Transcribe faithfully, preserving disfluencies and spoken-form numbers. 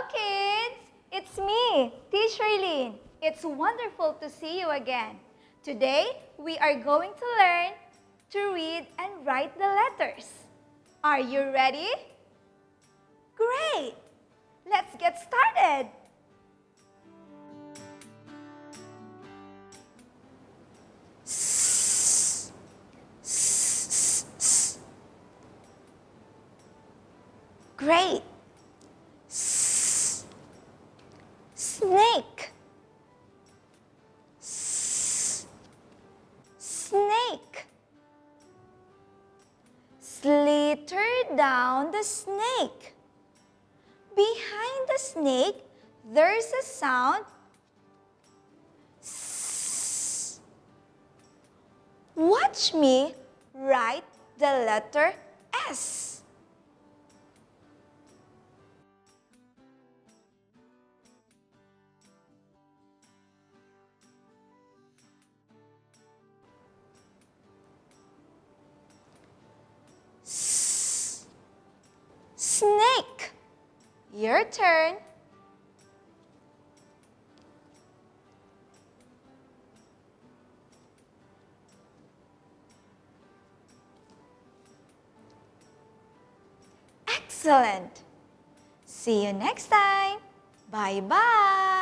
kids! It's me, Teacher Lynn. It's wonderful to see you again. Today, we are going to learn to read and write the letters. Are you ready? Great! Let's get started! S, s, s. Great! S, snake. S, snake. Slither down the snake. Behind the snake, there's a sound. S. Watch me write the letter S. S. Snake. Your turn. Excellent. See you next time. Bye-bye.